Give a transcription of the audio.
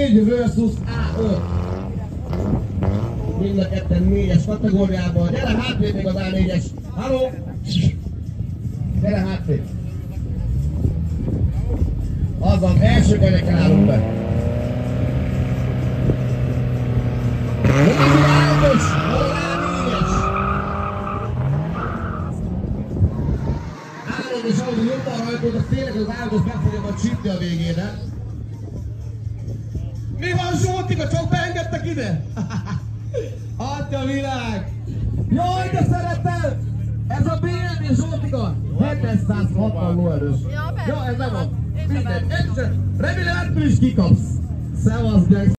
A4 versus A5. Mind a ketten 4-es kategóriában. Gyere hátrébb még az A4-es. Halló? Gyere hátrébb. Azon, első kerekkel állunk be. A4-es! A4-es Audi jobban rajtod, azt tényleg az A5-ös meg fogja majd csípni a végére. Mi van, Zsoltika? Csak beengedtek ide? Atya világ! Jaj, de szeretem! Ez a BMW Zsoltika! 760 lóerős. Ja, ez nem van. Mindegy. Remélem, ettől is kikapsz. Szevasz, gyerek!